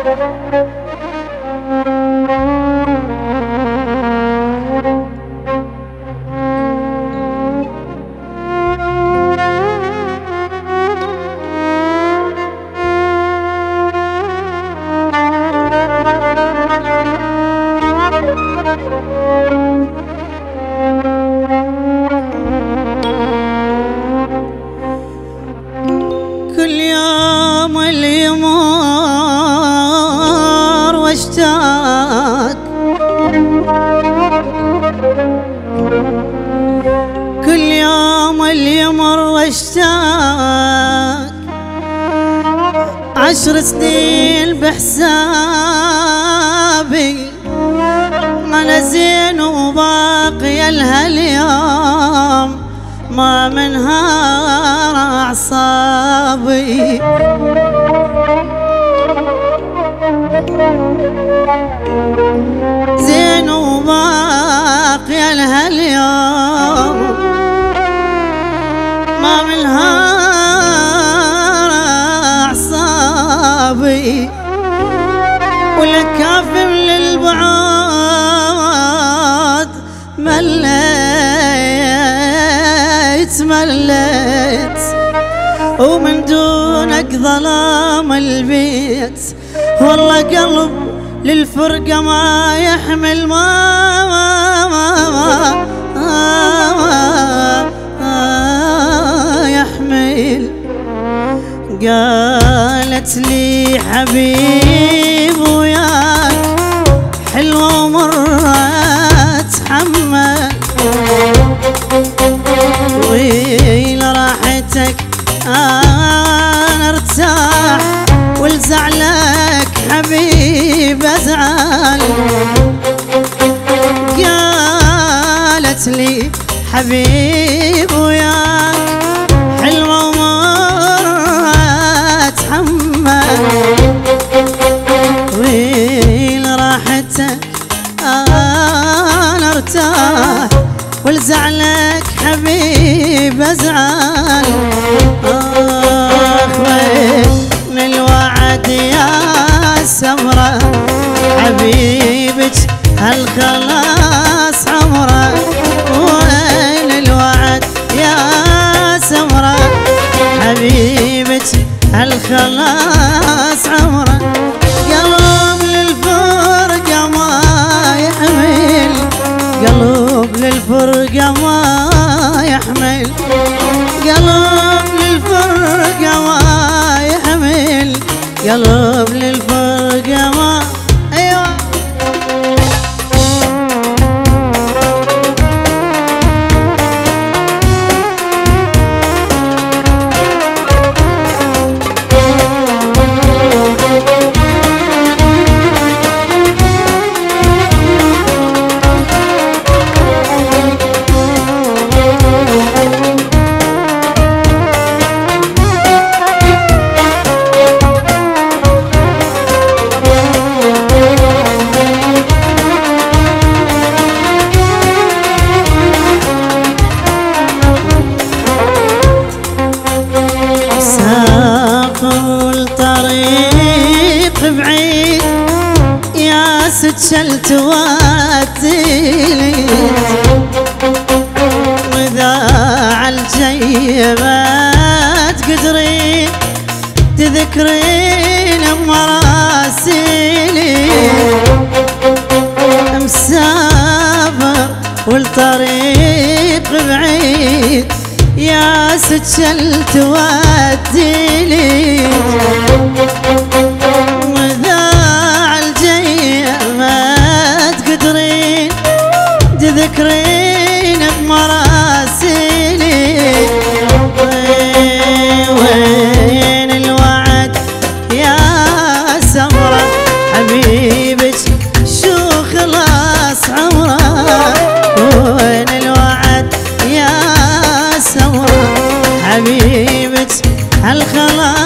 كل يوم اللي يمر واشتاق، كل يوم اللي يمر واشتاق، 10 سنين بحسابي أنا زين وباقي لها اليوم ما منهار أعصابي. زين وباقي لها اليوم ما منهار أعصابي. ولكافم للبعاد مليت ومن دونك ظلام البيت. والله قلب للفرقة ما يحمل ما يحمل. قالت لي حبيب وياك حلوة ومرة اتحمل، ويل راحتك انا ارتاح ولزعلك حبيب ازعل. قالت لي حبيب وياك حلوة ومرة اتحمل، ويل راحتك انا ارتاح ولزعلك حبيب ازعل. وين الوعد يا سمرة حبيبك هالخلاص عمره. وين الوعد يا سمرة حبيبك هالخلاص عمره. قلب للفرقة ما يحمل، قلب للفرقة ما يحمل، قلب للفرقة ما يحمل، قلب للفرقة ما. أيوة بعيد يا ستشلت واتيلي، واذا عالجاي ما تقدرين تذكرين مراسيلي. مسافر والطريق بعيد يا ستشلت واتيلي، تذكرين بمراسيلي. وين الوعد يا سمرة حبيبك شو خلاص عمره. وين الوعد يا سمرة حبيبك هالخلاص